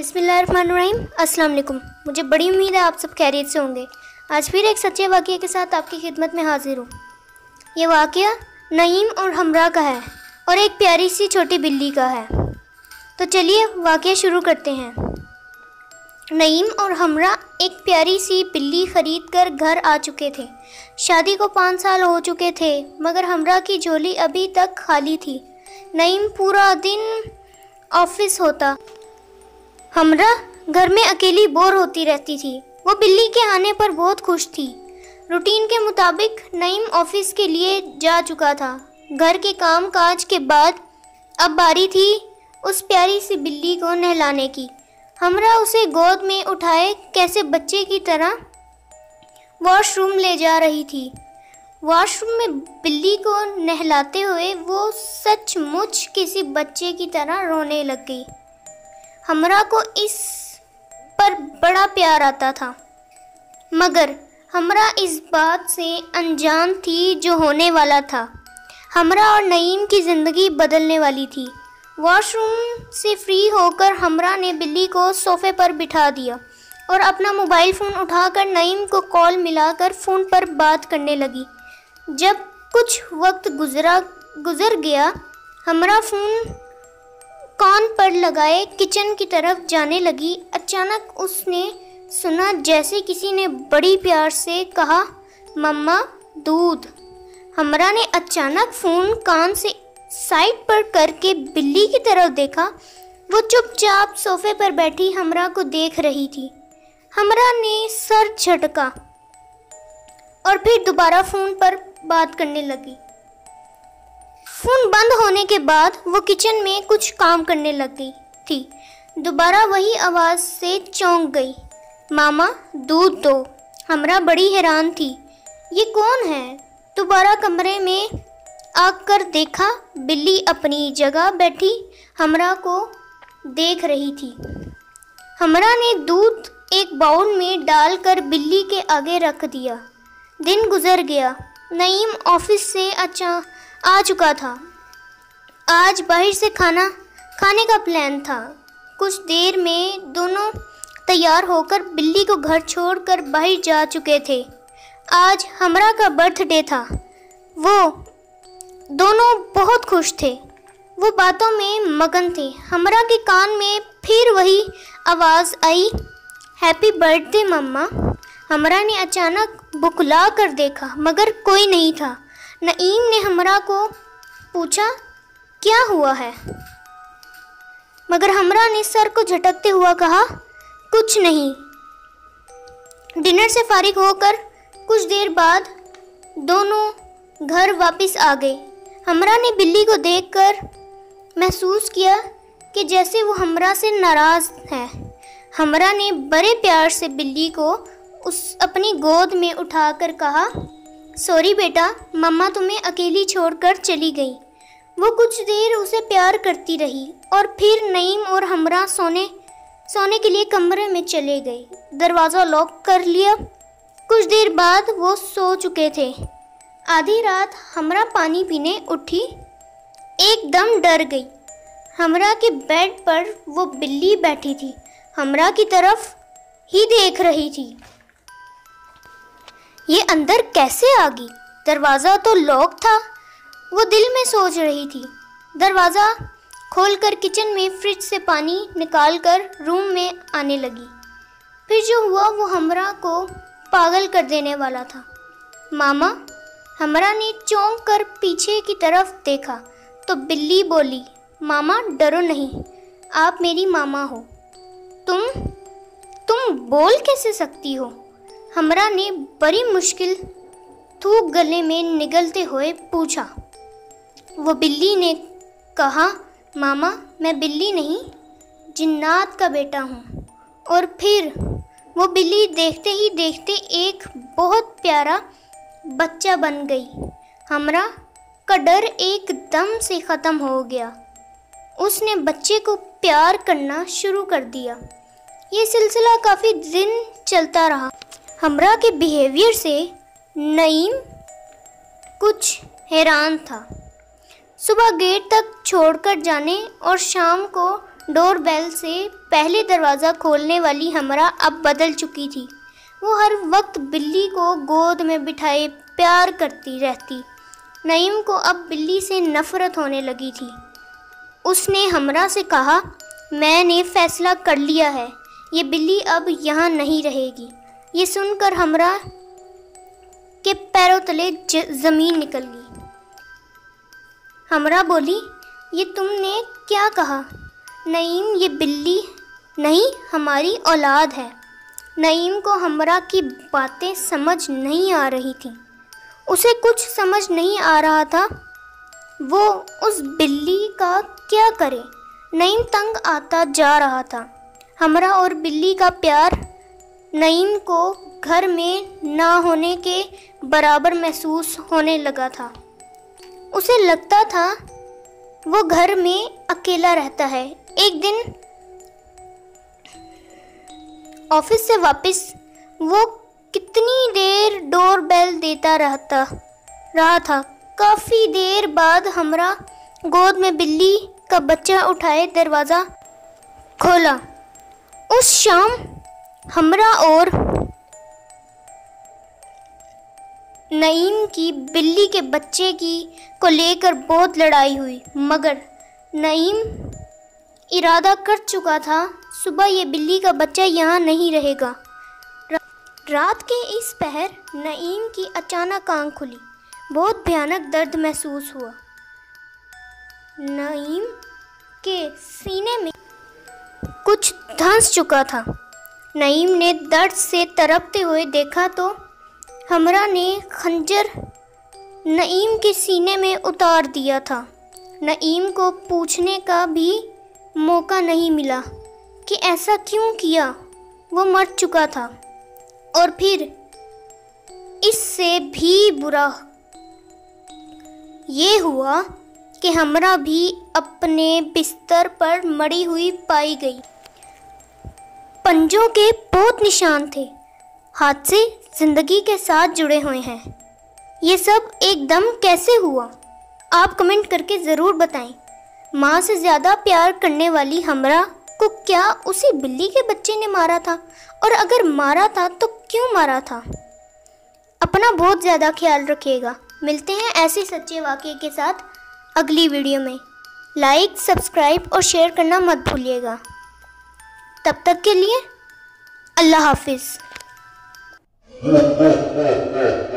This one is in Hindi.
बिस्मिल्लाहिर्रहमानिर्रहीम। अस्सलाम वालेकुम। मुझे बड़ी उम्मीद है आप सब खैरियत से होंगे। आज फिर एक सच्चे वाक़ये के साथ आपकी खिदमत में हाजिर हूँ। ये वाक़या नईम और हमरा का है और एक प्यारी सी छोटी बिल्ली का है। तो चलिए वाक़या शुरू करते हैं। नईम और हमरा एक प्यारी सी बिल्ली ख़रीद कर घर आ चुके थे। शादी को 5 साल हो चुके थे, मगर हमरा की झोली अभी तक खाली थी। नईम पूरा दिन ऑफिस होता, हमरा घर में अकेली बोर होती रहती थी। वो बिल्ली के आने पर बहुत खुश थी। रूटीन के मुताबिक नईम ऑफिस के लिए जा चुका था। घर के काम काज के बाद अब बारी थी उस प्यारी सी बिल्ली को नहलाने की। हमरा उसे गोद में उठाए कैसे बच्चे की तरह वॉशरूम ले जा रही थी। वॉशरूम में बिल्ली को नहलाते हुए वो सचमुच किसी बच्चे की तरह रोने लग गई। हमरा को इस पर बड़ा प्यार आता था, मगर हमरा इस बात से अनजान थी जो होने वाला था। हमरा और नईम की ज़िंदगी बदलने वाली थी। वॉशरूम से फ्री होकर हमरा ने बिल्ली को सोफ़े पर बिठा दिया और अपना मोबाइल फ़ोन उठाकर नईम को कॉल मिलाकर फ़ोन पर बात करने लगी। जब कुछ वक्त गुज़र गया, हमरा फ़ोन कान पर लगाए किचन की तरफ जाने लगी। अचानक उसने सुना जैसे किसी ने बड़ी प्यार से कहा, मम्मा दूध। हमरा ने अचानक फ़ोन कान से साइड पर करके बिल्ली की तरफ देखा। वो चुपचाप सोफ़े पर बैठी हमरा को देख रही थी। हमरा ने सर झटका और फिर दोबारा फ़ोन पर बात करने लगी। फ़ोन बंद होने के बाद वो किचन में कुछ काम करने लग गई थी। दोबारा वही आवाज़ से चौंक गई, मामा दूध दो। हमरा बड़ी हैरान थी, ये कौन है? दोबारा कमरे में आकर देखा, बिल्ली अपनी जगह बैठी हमरा को देख रही थी। हमरा ने दूध एक बाउल में डालकर बिल्ली के आगे रख दिया। दिन गुजर गया। नईम ऑफिस से आ चुका था। आज बाहर से खाने का प्लान था। कुछ देर में दोनों तैयार होकर बिल्ली को घर छोड़कर बाहर जा चुके थे। आज हमरा का बर्थडे था। वो दोनों बहुत खुश थे। वो बातों में मगन थे। हमरा के कान में फिर वही आवाज़ आई, हैप्पी बर्थडे मम्मा। हमरा ने अचानक बुकला कर देखा, मगर कोई नहीं था। नईम ने हमरा को पूछा, क्या हुआ है? मगर हमरा ने सर को झटकते हुआ कहा, कुछ नहीं। डिनर से फारिग होकर कुछ देर बाद दोनों घर वापस आ गए। हमरा ने बिल्ली को देखकर महसूस किया कि जैसे वो हमरा से नाराज़ है। हमरा ने बड़े प्यार से बिल्ली को अपनी गोद में उठाकर कहा, सॉरी बेटा, मम्मा तुम्हें अकेली छोड़कर चली गई। वो कुछ देर उसे प्यार करती रही और फिर नईम और हमरा सोने के लिए कमरे में चले गए। दरवाज़ा लॉक कर लिया। कुछ देर बाद वो सो चुके थे। आधी रात हमरा पानी पीने उठी, एकदम डर गई। हमरा के बेड पर वो बिल्ली बैठी थी, हमरा की तरफ ही देख रही थी। ये अंदर कैसे आ गई? दरवाज़ा तो लॉक था। वो दिल में सोच रही थी। दरवाज़ा खोलकर किचन में फ्रिज से पानी निकालकर रूम में आने लगी। फिर जो हुआ वो हमरा को पागल कर देने वाला था। मामा। हमरा ने चौंक कर पीछे की तरफ देखा तो बिल्ली बोली, मामा डरो नहीं, आप मेरी मामा हो। तुम बोल कैसे सकती हो? हमरा ने बड़ी मुश्किल थूक गले में निगलते हुए पूछा। वो बिल्ली ने कहा, मामा मैं बिल्ली नहीं, जिन्नात का बेटा हूँ। और फिर वो बिल्ली देखते ही देखते एक बहुत प्यारा बच्चा बन गई। हमरा का डर एकदम से ख़त्म हो गया। उसने बच्चे को प्यार करना शुरू कर दिया। ये सिलसिला काफ़ी दिन चलता रहा। हमरा के बिहेवियर से नईम कुछ हैरान था। सुबह गेट तक छोड़कर जाने और शाम को डोरबेल से पहले दरवाज़ा खोलने वाली हमरा अब बदल चुकी थी। वो हर वक्त बिल्ली को गोद में बिठाए प्यार करती रहती। नईम को अब बिल्ली से नफ़रत होने लगी थी। उसने हमरा से कहा, मैंने फ़ैसला कर लिया है, ये बिल्ली अब यहाँ नहीं रहेगी। ये सुनकर हमरा के पैरों तले ज़मीन निकल गई। हमरा बोली, ये तुमने क्या कहा? नईम, ये बिल्ली नहीं, हमारी औलाद है। नईम को हमरा की बातें समझ नहीं आ रही थी। उसे कुछ समझ नहीं आ रहा था वो उस बिल्ली का क्या करे। नईम तंग आता जा रहा था। हमरा और बिल्ली का प्यार नईम को घर में ना होने के बराबर महसूस होने लगा था। उसे लगता था वो घर में अकेला रहता है। एक दिन ऑफिस से वापस वो कितनी देर डोरबेल देता रहा था। काफ़ी देर बाद हमरा गोद में बिल्ली का बच्चा उठाए दरवाज़ा खोला। उस शाम हमरा और नईम की बिल्ली के बच्चे को लेकर बहुत लड़ाई हुई, मगर नईम इरादा कर चुका था सुबह ये बिल्ली का बच्चा यहाँ नहीं रहेगा। रात के इस पहर नईम की अचानक आँख खुली। बहुत भयानक दर्द महसूस हुआ। नईम के सीने में कुछ धंस चुका था। नईम ने दर्द से तड़पते हुए देखा तो हमरा ने खंजर नईम के सीने में उतार दिया था। नईम को पूछने का भी मौका नहीं मिला कि ऐसा क्यों किया। वो मर चुका था। और फिर इससे भी बुरा ये हुआ कि हमरा भी अपने बिस्तर पर मरी हुई पाई गई। पंजों के बहुत निशान थे, हाथ से ज़िंदगी के साथ जुड़े हुए हैं। ये सब एकदम कैसे हुआ? आप कमेंट करके ज़रूर बताएं। माँ से ज़्यादा प्यार करने वाली हमरा को क्या उसी बिल्ली के बच्चे ने मारा था? और अगर मारा था तो क्यों मारा था? अपना बहुत ज़्यादा ख्याल रखिएगा। मिलते हैं ऐसे सच्चे वाक़ये के साथ अगली वीडियो में। लाइक, सब्सक्राइब और शेयर करना मत भूलिएगा। तब तक के लिए अल्लाह हाफिज़।